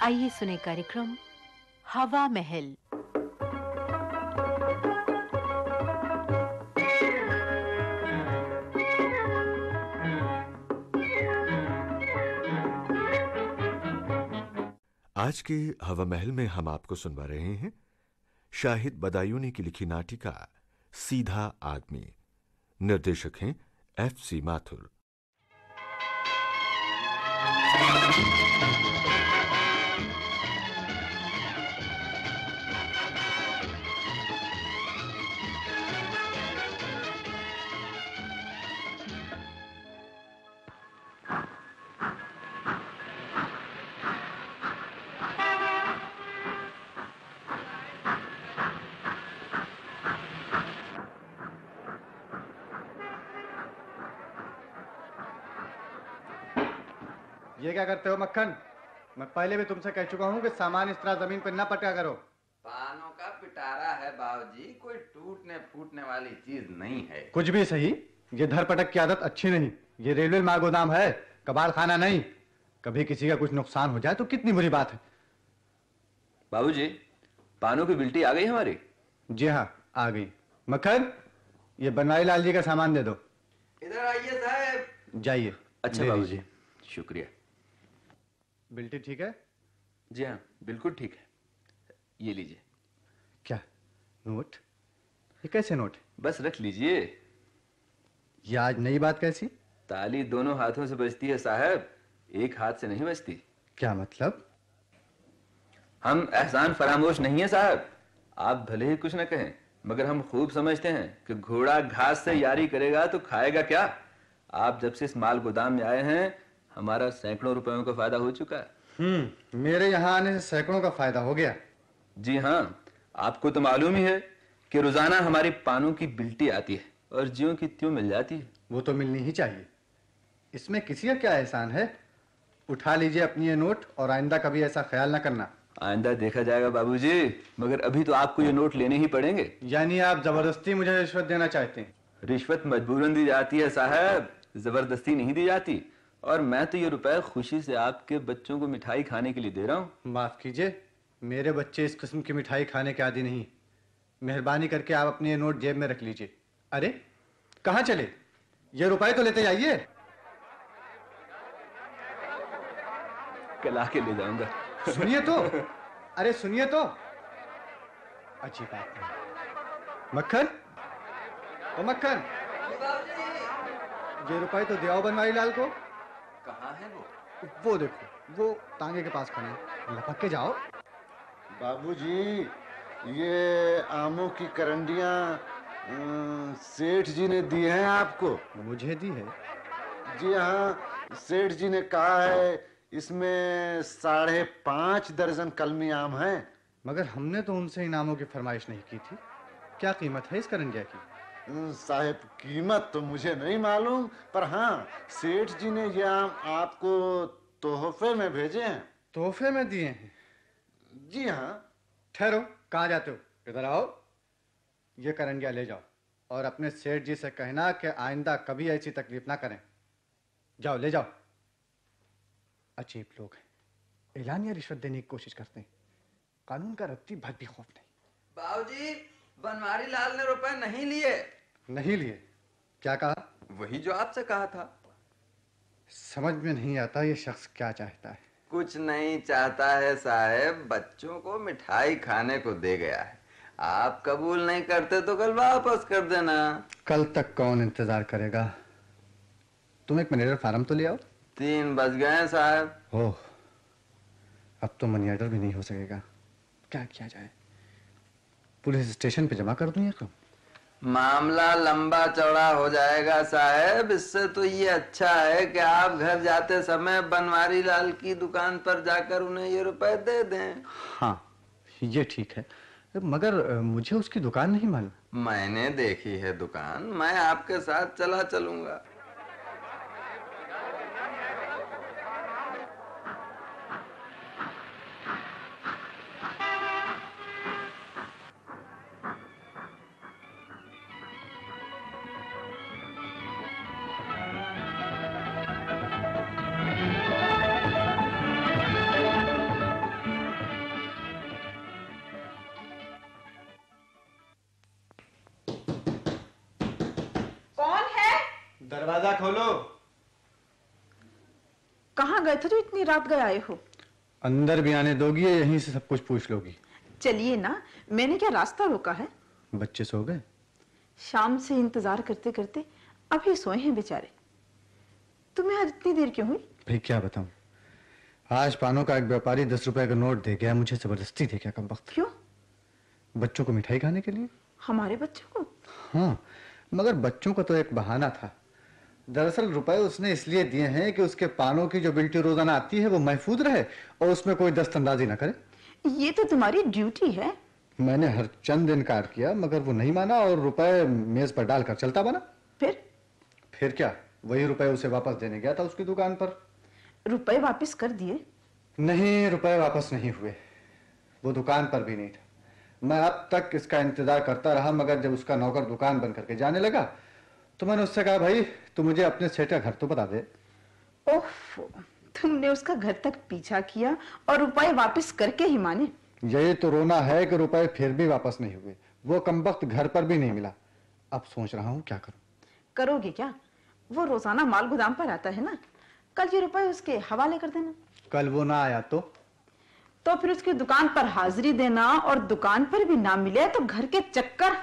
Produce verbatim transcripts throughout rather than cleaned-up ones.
आइए सुने कार्यक्रम हवा महल। आज के हवा महल में हम आपको सुनवा रहे हैं शाहिद बदायूनी की लिखी नाटिका सीधा आदमी। निर्देशक हैं एफ सी माथुर। ये क्या करते हो मक्खन? मैं पहले भी तुमसे कह चुका हूँ कि सामान इस तरह जमीन पर ना पटका करो। पानों का पिटारा है बाबूजी, कोई टूटने फूटने वाली चीज नहीं है। कुछ भी सही, ये धर पटक की आदत अच्छी नहीं। ये रेलवे माल गोदाम है, कबाड़ खाना नहीं। कभी किसी का कुछ नुकसान हो जाए तो कितनी बुरी बात है। बाबूजी, पानों की बिल्टी आ गई हमारी? जी हाँ, आ गई। मक्खन, ये बनवारी लाल जी का सामान दे दो। इधर आइए साहब। जाइए। अच्छा बाबूजी, शुक्रिया। बिल्टी ठीक है? जी हाँ, बिल्कुल ठीक है। ये लीजिए। क्या नोट? ये कैसे नोट? बस रख लीजिए। ये आज नई बात कैसी? ताली दोनों हाथों से बजती है साहब, एक हाथ से नहीं बजती। क्या मतलब? हम एहसान फरामोश नहीं है साहब। आप भले ही कुछ न कहें, मगर हम खूब समझते हैं कि घोड़ा घास से यारी करेगा तो खाएगा क्या। आप जब से इस माल गोदाम में आए हैं, हमारा सैकड़ों रुपयों का फायदा हो चुका है। हम्म मेरे यहाँ आने से सैकड़ों का फायदा हो गया। जी हाँ, आपको तो मालूम ही है कि रोजाना हमारी पानों की बिल्टी आती है और ज्यों की त्यों मिल जाती है। वो तो मिलनी ही चाहिए, इसमें किसी का क्या एहसान है। उठा लीजिए अपनी ये नोट और आइंदा कभी ऐसा ख्याल ना करना। आइंदा देखा जाएगा बाबूजी, मगर अभी तो आपको ये नोट लेने ही पड़ेंगे। यानी आप जबरदस्ती मुझे रिश्वत देना चाहते हैं? रिश्वत मजबूरन दी जाती है साहब, जबरदस्ती नहीं दी जाती। और मैं तो ये रुपए खुशी से आपके बच्चों को मिठाई खाने के लिए दे रहा हूँ। माफ कीजिए, मेरे बच्चे इस किस्म की मिठाई खाने के आदी नहीं। मेहरबानी करके आप अपने ये नोट जेब में रख लीजिए। अरे कहाँ चले? ये रुपए तो लेते जाइए। कल आके ले जाऊंगा। सुनिए तो, अरे सुनिए तो। अच्छी बात नहीं। मक्खन, ओ मक्खन, ये रुपए तो दियाओ बनवारी लाल को। कहाँ है वो? वो देखो, वो तांगे के पास खड़े हैं। लपक के जाओ। बाबूजी, ये आमों की करंडियां सेठ जी ने दी हैं आपको? मुझे दी है? जी हाँ, सेठ जी ने कहा है इसमें साढ़े पांच दर्जन कलमी आम हैं। मगर हमने तो उनसे इनामों की फरमाइश नहीं की थी। क्या कीमत है इस करंडिया की? साहब, कीमत तो मुझे नहीं मालूम, पर हाँ, सेठ जी ने ये आम आपको तोहफे में भेजे हैं। तोहफे में दिए हैं? जी हाँ। ठहरो, कहाँ जाते हो? इधर आओ। ये करंडिया ले जाओ और अपने सेठ जी से कहना कि आइंदा कभी ऐसी तकलीफ ना करें। जाओ, ले जाओ। अजीब लोग हैं, ऐलान या रिश्वत देने की कोशिश करते हैं। कानून का रत्ती भर भी खौफ नहीं। बाबूजी, बनवारी लाल ने रुपए नहीं लिए। नहीं लिए? क्या कहा? वही जो आपसे कहा था। समझ में नहीं आता ये शख्स क्या चाहता है। कुछ नहीं चाहता है साहब, बच्चों को मिठाई खाने को दे गया है। आप कबूल नहीं करते तो कल वापस कर देना। कल तक कौन इंतजार करेगा? तुम एक मैनेजर फार्म तो ले आओ। तीन बज गए साहब। ओह, अब तो मनी ऑर्डर भी नहीं हो सकेगा। क्या किया जाए? पुलिस स्टेशन पे जमा कर दूं या तो? मामला लंबा चौड़ा हो जाएगा साहब। इससे तो ये अच्छा है कि आप घर जाते समय बनवारी लाल की दुकान पर जाकर उन्हें ये रुपए दे दें। हाँ, ये ठीक है, मगर मुझे उसकी दुकान नहीं मालूम। मैंने देखी है दुकान, मैं आपके साथ चला चलूंगा। दरवाजा खोलो। कहाँ गए थे जो इतनी रात गए आए हो? अंदर भी आने दोगी या यहीं से सब कुछ पूछ लोगी? चलिए ना, मैंने क्या रास्ता रोका है? बच्चे सो गए? शाम से इंतजार करते करते अभी सोए हैं बेचारे। तुम्हें आज इतनी देर क्यों हुई? भाई क्या बताऊं, आज पानो का एक व्यापारी दस रुपए का नोट दे गया, मुझे जबरदस्ती दे गया कम वक्त। क्यों? बच्चों को मिठाई खाने के लिए। हमारे बच्चों को? हाँ, मगर बच्चों का तो एक बहाना था। दरअसल रुपए उसने इसलिए दिए हैं कि उसके पानों की जो बिल्टी रोजाना आती है वो महफूज रहे और उसमें कोई दस्तंदाजी ना करे। ये तो तुम्हारी ड्यूटी है। मैंने हर चंद इनकार किया मगर वो नहीं माना और रुपए मेज पर डालकर चलता बना। फिर? फिर क्या, वही रुपए उसे वापस देने गया था उसकी दुकान पर। रुपए वापस कर दिए? नहीं, रुपए वापस नहीं हुए। वो दुकान पर भी नहीं था। मैं अब तक इसका इंतजार करता रहा मगर जब उसका नौकर दुकान बंद करके जाने लगा तो मैंने उससे कहा, भाई तू मुझे अपने सेठ का घर तो बता दे। ओह, तुमने उसका घर तक पीछा किया और रुपए वापस करके ही माने? यही तो रोना है कि रुपए फिर भी वापस नहीं हुए। वो कमबख्त घर पर भी नहीं मिला। अब सोच रहा हूँ क्या करूं। करोगे क्या? वो रोजाना माल गोदाम पर आता है ना, कल ये रुपए उसके हवाले कर देना। कल वो ना आया तो? तो फिर उसकी दुकान पर हाजिरी देना और दुकान पर भी ना मिले तो घर के चक्कर।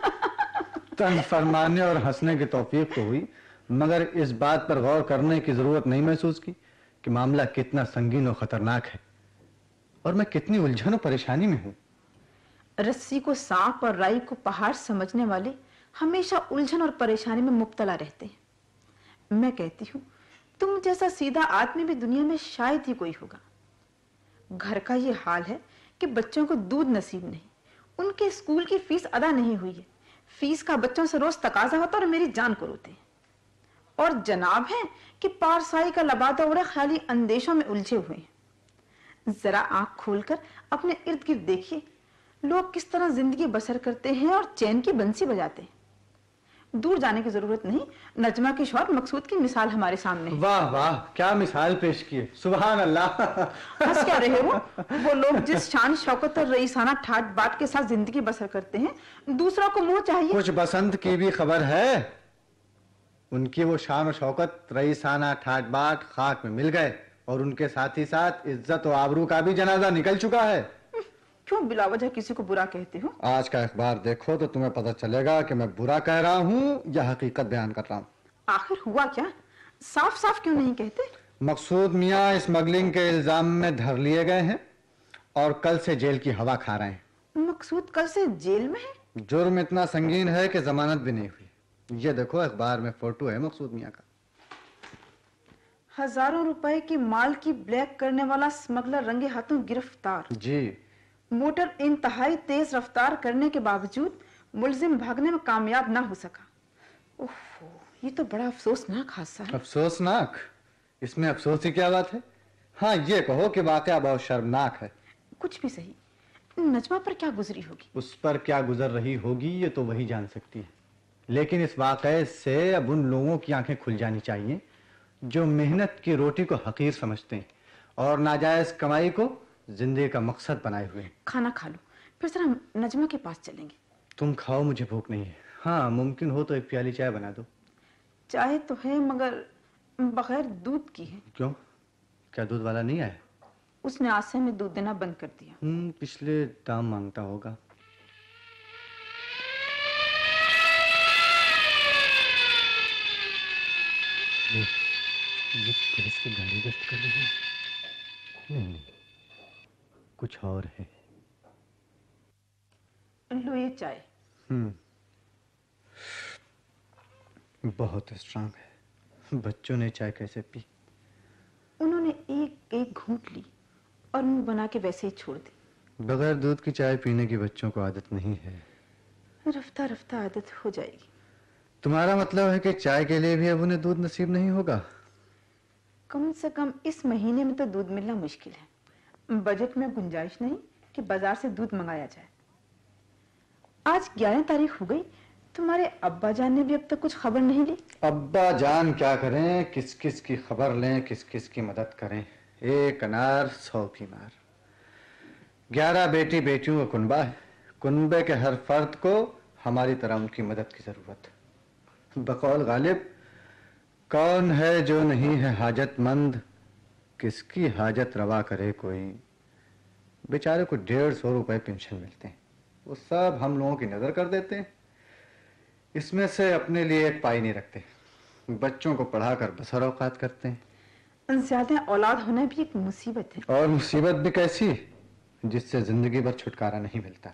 तन फरमाने और हंसने की तौफीक तो हुई मगर इस बात पर गौर करने की जरूरत नहीं महसूस की कि मामला कितना संगीन और खतरनाक है और मैं कितनी उलझन और परेशानी में हूं। रस्सी को सांप और राई को पहाड़ समझने वाले हमेशा उलझन और परेशानी में मुब्तला रहते हैं। मैं कहती हूँ तुम जैसा सीधा आदमी भी दुनिया में शायद ही कोई होगा। घर का ये हाल है कि बच्चों को दूध नसीब नहीं, उनके स्कूल की फीस अदा नहीं हुई है, फीस का बच्चों से रोज तकाजा होता और मेरी जान को रोते हैं। और जनाब है कि पारसाई का लबादा और खाली अंदेशों में उलझे हुए हैं। जरा आंख खोलकर अपने इर्द गिर्द देखिए, लोग किस तरह जिंदगी बसर करते हैं और चैन की बंसी बजाते हैं। दूर जाने की जरूरत नहीं, नजमा की शौहर मकसूद की मिसाल हमारे सामने है। वाह वाह, क्या मिसाल पेश की है, सुभान अल्लाह। हंस क्या रहे हो? वो लोग जिस शान शौकत और रईसाना ठाट बाट के साथ जिंदगी बसर करते हैं, दूसरों को मुंह चाहिए। कुछ बसंत की भी खबर है? उनकी वो शान और शौकत रईसाना ठाट बाट खाक में मिल गए और उनके साथ ही साथ इज्जत और आबरू का भी जनाजा निकल चुका है। क्यों बिलावजह किसी को बुरा कहते हो? आज का अखबार देखो तो तुम्हें पता चलेगा कि मैं बुरा कह रहा हूँ या हकीकत बयान कर रहा हूँ। आखिर हुआ क्या? साफ साफ क्यों नहीं कहते? मकसूद मियाँ स्मगलिंग के इल्जाम में धर लिए गए हैं और कल से जेल की हवा खा रहे हैं। मकसूद कल से जेल में है? जुर्म इतना संगीन है कि जमानत भी नहीं हुई। ये देखो अखबार में फोटो है मकसूद मियाँ का। हजारों रुपए की माल की ब्लैक करने वाला स्मगलर रंगे हाथों गिरफ्तार। जी। मोटर इंतहाई तेज रफ्तार करने के बावजूद मुलजिम भागने में कामयाब ना हो सका। ओहो, ये तो बड़ा अफसोसनाक हादसा है। अफसोसनाक? इसमें अफसोस की क्या बात है? हाँ, ये कहो कि वाकया बहुत शर्मनाक है। कुछ भी सही, नजमा पर क्या गुजरी होगी? उस पर क्या गुजर रही होगी ये तो वही जान सकती है, लेकिन इस वाकये से अब उन लोगों की आंखें खुल जानी चाहिए जो मेहनत की रोटी को हकीर समझते हैं और नाजायज कमाई को जिंदगी का मकसद बनाए हुए हैं। खाना खा लो, फिर जरा नजमा के पास चलेंगे। तुम खाओ, मुझे भूख नहीं है। हाँ, मुमकिन हो तो एक प्याली चाय बना दो। चाय तो है मगर बगैर दूध की है। क्यों, क्या दूध वाला नहीं आया? उसने आज से हमें दूध देना बंद कर दिया। हम्म, पिछले दाम मांगता होगा। ये, ये पुलिस की गाड़ी गश्त कर रही है। नहीं नहीं, कुछ और है। लो ये चाय। हम्म, बहुत स्ट्रांग है। बच्चों ने चाय कैसे पी? उन्होंने एक एक घूंट ली और मुंह बना के वैसे ही छोड़ दी। बगैर दूध की चाय पीने की बच्चों को आदत नहीं है। रफ्ता रफ्ता आदत हो जाएगी। तुम्हारा मतलब है कि चाय के लिए भी अब उन्हें दूध नसीब नहीं होगा? कम से कम इस महीने में तो दूध मिलना मुश्किल है। बजट में गुंजाइश नहीं कि बाजार से दूध मंगाया जाए। आज ग्यारह तारीख हो गई, तुम्हारे अब्बा जान ने भी अब तक कुछ खबर नहीं ली। अब्बा जान क्या करें, किस किस की खबर लें, किस किस की मदद करें। एक अनार सौ बीमार। ग्यारह बेटी बेटियों का कुनबा है। कुनबे के हर फर्द को हमारी तरह उनकी मदद की जरूरत। बकौल गालिब कौन है जो नहीं है हाजतमंद, किसकी हाजत रवा करे कोई। बेचारे को डेढ़ सौ रुपए पेंशन मिलते हैं, वो सब हम लोगों की नजर कर देते हैं। इसमें से अपने लिए एक पाई नहीं रखते, बच्चों को पढ़ाकर बसर औकात करते हैं। ज्यादा औलाद होना भी एक मुसीबत है। और मुसीबत भी कैसी, जिससे जिंदगी भर छुटकारा नहीं मिलता।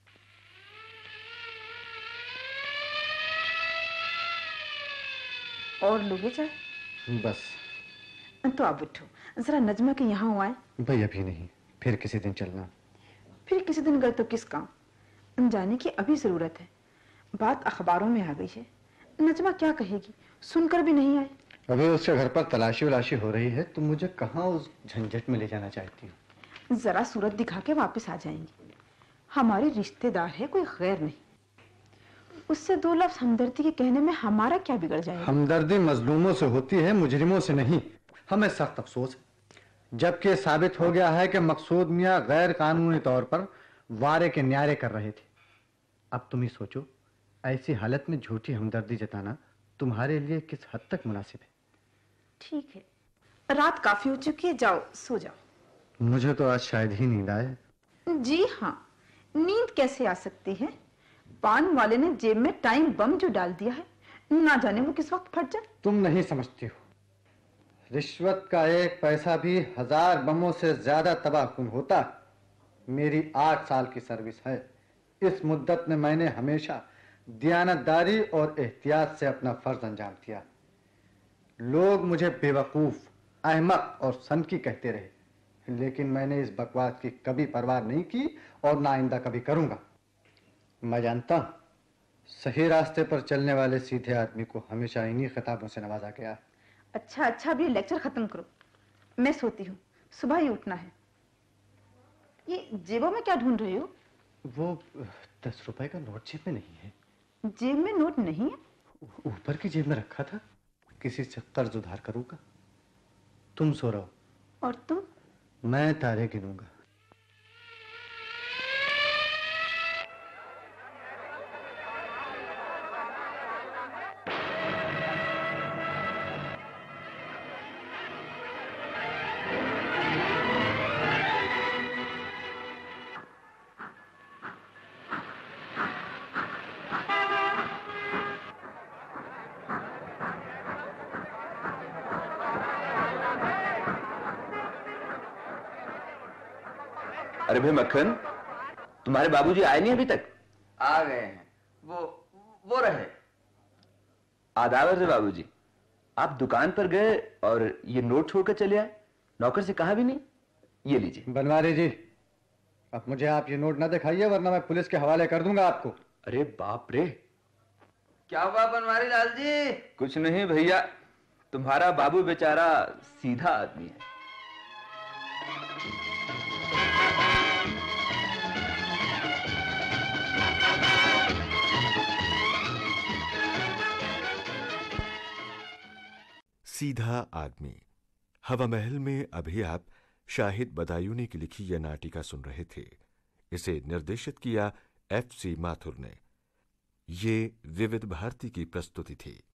और लोगे चाहे? बस। तो आप उठो, जरा नजमा के यहाँ हुआ है। भाई अभी नहीं, फिर किसी दिन चलना। फिर किसी दिन गए तो किस काम, जाने की अभी जरूरत है। बात अखबारों में आ गई है, नजमा क्या कहेगी, सुनकर भी नहीं आए। अभी उसके घर पर तलाशी वलाशी हो रही है, तुम मुझे कहाँ उस झंझट में ले जाना चाहती हो। जरा सूरत दिखा के वापस आ जाएंगे। हमारे रिश्तेदार है, कोई गैर नहीं। उससे दो लफ्ज हमदर्दी के कहने में हमारा क्या बिगड़ जाएगा। हमदर्दी मजलूमों से होती है, मुजरिमों से नहीं। हमें सख्त अफसोस है, जबकि साबित हो गया है कि मकसूद मियां गैर कानूनी तौर पर वारे के न्यारे कर रहे थे। अब तुम ही सोचो, ऐसी हालत में झूठी हमदर्दी जताना तुम्हारे लिए किस हद तक मुनासिब है। ठीक है, रात काफी हो चुकी है, जाओ सो जाओ। मुझे तो आज शायद ही नींद आए। जी हाँ, नींद कैसे आ सकती है। पान वाले ने जेब में टाइम बम जो डाल दिया है, ना जाने वो किस वक्त फट जाए। तुम नहीं समझती हो, रिश्वत का एक पैसा भी हजार बमों से ज्यादा तबाहकुन होता। मेरी आठ साल की सर्विस है, इस मुद्दत में मैंने हमेशा दियानतदारी और एहतियात से अपना फर्ज अंजाम दिया। लोग मुझे बेवकूफ, अहमक और सनकी कहते रहे, लेकिन मैंने इस बकवास की कभी परवाह नहीं की और ना आइंदा कभी करूंगा। मैं जानता हूं, सही रास्ते पर चलने वाले सीधे आदमी को हमेशा इन्हीं खिताबों से नवाजा गया है। अच्छा अच्छा, अभी लेक्चर खत्म करो, मैं सोती हूँ, सुबह ही उठना है। ये जेबों में क्या ढूंढ रहे हो? वो दस रुपए का नोट जेब में नहीं है। जेब में नोट नहीं है? ऊपर की जेब में रखा था, किसी से कर्ज उधार करूंगा। तुम सो रहो। और तुम? मैं तारे गिनूंगा। अरे भाई मक्खन, तुम्हारे बाबूजी आए नहीं अभी तक? आ गए हैं, वो वो रहे। आदाब है बाबूजी, आप दुकान पर गए और ये नोट छोड़कर चले आए, नौकर से कहा भी नहीं। ये लीजिए। बनवारी जी, अब मुझे आप ये नोट ना दिखाइए, वरना मैं पुलिस के हवाले कर दूंगा आपको। अरे बाप रे, क्या हुआ बनवारी लाल जी? कुछ नहीं भैया, तुम्हारा बाबू बेचारा सीधा आदमी है। सीधा आदमी। हवा महल में अभी आप शाहिद बदायूनी की लिखी यह नाटिका सुन रहे थे। इसे निर्देशित किया एफ सी माथुर ने। ये विविध भारती की प्रस्तुति थी।